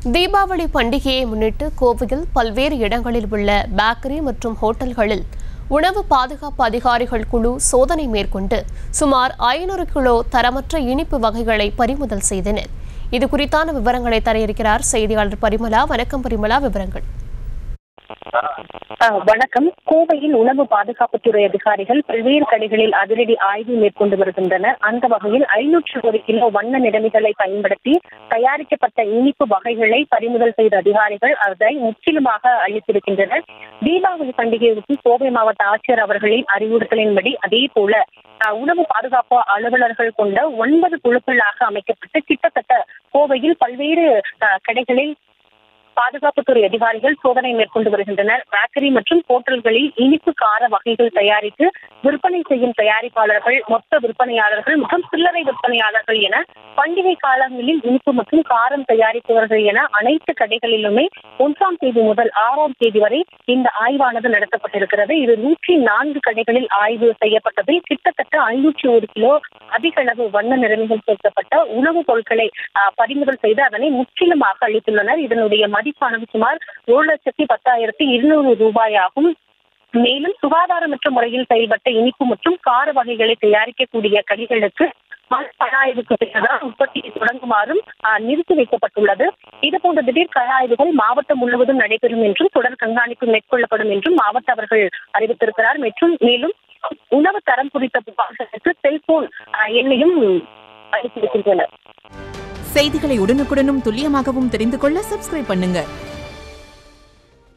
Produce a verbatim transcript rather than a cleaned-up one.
தீபாவளி பண்டிகையை முன்னிட்டு கோவையில் பல்வேறு இடங்களில் உள்ள பேக்கரி மற்றும் ஹோட்டல்களில் உணவு பாதுகாப்பு அதிகாரிகள் குழு சோதனை மேற்கொண்டு சுமார் ஐநூறு கிலோ தரமற்ற இனிப்பு வகைகளை பறிமுதல் செய்தனர். இது குறித்தான விவரங்களை தர இருக்கிறார் செய்தியாளர் பரிமலா. வணக்கம் பரிமலா, விவரங்கள். வணக்கம். கோவையில் உணவு பாதுகாப்புத்துறை அதிகாரிகள் பல்வேறு கடைகளில் அதிரடி ஆய்வு மேற்கொண்டு வருகின்றனர். அந்த வகையில் ஐநூற்று ஒரு கிலோ வண்ண நிறமிகளை பயன்படுத்தி தயாரிக்கப்பட்ட இனிப்பு வகைகளை பறிமுதல் செய்த அதிகாரிகள் அதை முற்றிலுமாக அளித்திருக்கின்றனர். தீபாவளி பண்டிகைக்கு கோவை மாவட்ட ஆட்சியர் அவர்களின் அறிவுறுத்தலின்படி அதே போல உணவு பாதுகாப்பு அலுவலர்கள் கொண்ட ஒன்பது குழுக்களாக அமைக்கப்பட்டு கிட்டத்தட்ட கோவையில் பல்வேறு கடைகளில் பாதுகாப்புத்துறை அதிகாரிகள் சோதனை மேற்கொண்டு வருகின்றனர். பேக்கரி மற்றும் ஹோட்டல்களில் இனிப்பு கார வகைகள் தயாரித்து விற்பனை செய்யும் தயாரிப்பாளர்கள், மொத்த விற்பனையாளர்கள் மற்றும் சில்லறை விற்பனையாளர்கள் என பண்டிகை காலங்களில் இனிப்பு மற்றும் காரம் தயாரிப்பவர்கள் என அனைத்து கடைகளிலுமே ஒன்றாம் தேதி முதல் ஆறாம் தேதி வரை இந்த ஆய்வானது நடத்தப்பட்டிருக்கிறது. இது நூற்றி நான்கு கடைகளில் ஆய்வு செய்யப்பட்டதில் கிட்டத்தட்ட ஐநூற்றி ஒரு கிலோ அதிக அளவு வண்ண நிறமிகள் சேர்க்கப்பட்ட உணவுப் பொருட்களை பறிமுதல் செய்து அதனை முற்றிலுமாக அளித்துள்ளனர். இதனுடைய மதிப்பானது சுமார் ஒரு லட்சத்தி பத்தாயிரத்தி இருநூறு ரூபாய் ஆகும். மேலும் சுகாதாரமற்ற முறையில் செயல்பட்ட இனிப்பு மற்றும் கார வகைகளை தயாரிக்கக்கூடிய கடைகளுக்கு கள ஆய்வுக்கு பின்னர்தான் உற்பத்தியை தொடங்குமாறும் நிறுத்தி வைக்கப்பட்டுள்ளது. இதுபோன்ற திடீர் கள ஆய்வுகள் மாவட்டம் முழுவதும் நடைபெறும் என்றும் தொடர் கண்காணிப்பு மேற்கொள்ளப்படும் என்றும் மாவட்ட அவர்கள் அறிவித்திருக்கிறார். மற்றும் மேலும் உணவு தரம் குறித்த புகார்களுக்கு செல்போன் எண்ணையும் அளித்திருக்கின்றனர். செய்திகளை உடனுக்குடனும் துல்லியமாகவும் தெரிந்து கொள்ள சப்ஸ்கிரைப் பண்ணுங்க.